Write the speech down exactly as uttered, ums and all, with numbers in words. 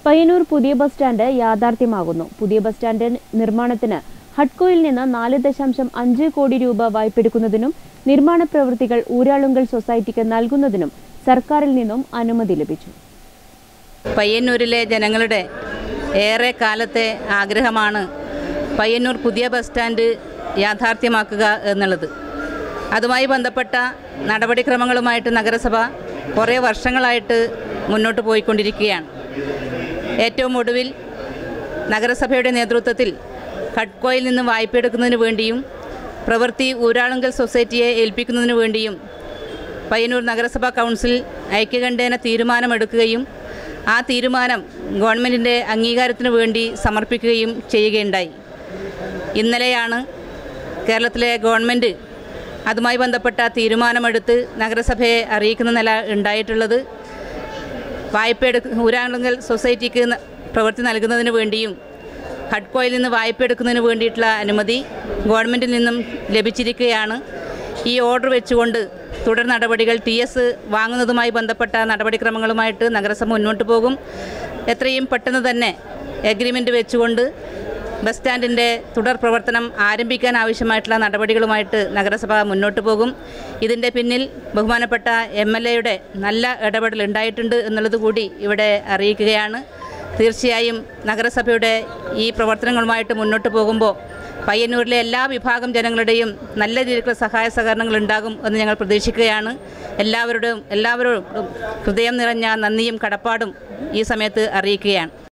പയ്യന്നൂർ പുതിയ bus stand യാഥാർത്ഥ്യമാകുന്നു. പുതിയ bus stand നിർമ്മാണത്തിന് ഹഡ്കോയിൽ നിന്ന് നാല് ദശാംശം അഞ്ച് കോടി രൂപ വായ്പെടുക്കുന്നതിനും നിർമ്മാണ പ്രവൃത്തികൾ ഊരാളുങ്കൽ സൊസൈറ്റിക്ക് നൽകുന്നതിനും സർക്കാരിൽ നിന്നും അനുമതി ലഭിച്ചു. പയ്യന്നൂരിലെ ജനങ്ങളുടെ ഏറെ കാലത്തെ ആഗ്രഹമാണ് പയ്യന്നൂർ പുതിയ ബസ് സ്റ്റാൻഡ് യാഥാർത്ഥ്യമാക്കുക എന്നുള്ളത്. അതുമായി ബന്ധപ്പെട്ട നടപടിക്രമങ്ങളുമായിട്ട് നഗരസഭ കുറേ വർഷങ്ങളായിട്ട് മുന്നോട്ട് പോയിക്കൊണ്ടിരിക്കുകയാണ്. ഏറ്റവും ഒടുവിൽ നഗരസഭയുടെ നേതൃത്വത്തിൽ ഹഡ്കോയിൽ നിന്ന് വായ്പയെടുക്കുന്നതിന് വേണ്ടിയും പ്രവൃത്തി ഊരാളുങ്കൽ സൊസൈറ്റിയെ ഏൽപ്പിക്കുന്നതിന് വേണ്ടിയും പയ്യന്നൂർ നഗരസഭാ കൗൺസിൽ ഐക്യകണ്ഠേന തീരുമാനമെടുക്കുകയും ആ തീരുമാനം ഗവൺമെൻറ്റിൻ്റെ അംഗീകാരത്തിന് വേണ്ടി സമർപ്പിക്കുകയും ചെയ്യുകയുണ്ടായി. ഇന്നലെയാണ് കേരളത്തിലെ ഗവൺമെൻറ് അതുമായി ബന്ധപ്പെട്ട തീരുമാനമെടുത്ത് നഗരസഭയെ അറിയിക്കുന്ന നില ഉണ്ടായിട്ടുള്ളത്. വായ്പ എടുക്ക ഊരാളുങ്കൽ സൊസൈറ്റിക്ക് പ്രവൃത്തി നൽകുന്നതിന് വേണ്ടിയും ഹഡ്കോയിൽ നിന്ന് വായ്പ എടുക്കുന്നതിന് വേണ്ടിയിട്ടുള്ള അനുമതി ഗവൺമെൻറ്റിൽ നിന്നും ലഭിച്ചിരിക്കുകയാണ്. ഈ ഓർഡർ വെച്ചുകൊണ്ട് തുടർ നടപടികൾ ടി എസ് വാങ്ങുന്നതുമായി ബന്ധപ്പെട്ട നടപടിക്രമങ്ങളുമായിട്ട് നഗരസഭ മുന്നോട്ട് പോകും. എത്രയും പെട്ടെന്ന് തന്നെ എഗ്രിമെൻറ്റ് വെച്ചുകൊണ്ട് ബസ് സ്റ്റാൻഡിൻ്റെ തുടർ പ്രവർത്തനം ആരംഭിക്കാൻ ആവശ്യമായിട്ടുള്ള നടപടികളുമായിട്ട് നഗരസഭ മുന്നോട്ട് പോകും. ഇതിൻ്റെ പിന്നിൽ ബഹുമാനപ്പെട്ട എം എൽ എയുടെ നല്ല ഇടപെടൽ ഉണ്ടായിട്ടുണ്ട് എന്നുള്ളത് കൂടി ഇവിടെ അറിയിക്കുകയാണ്. തീർച്ചയായും നഗരസഭയുടെ ഈ പ്രവർത്തനങ്ങളുമായിട്ട് മുന്നോട്ട് പോകുമ്പോൾ പയ്യന്നൂരിലെ എല്ലാ വിഭാഗം ജനങ്ങളുടെയും നല്ല രീതിയിലുള്ള സഹായ സഹകരണങ്ങൾ ഉണ്ടാകും എന്ന് ഞങ്ങൾ പ്രതീക്ഷിക്കുകയാണ്. എല്ലാവരുടെയും എല്ലാവരും ഹൃദയം നിറഞ്ഞ നന്ദിയും കടപ്പാടും ഈ സമയത്ത് അറിയിക്കുകയാണ്.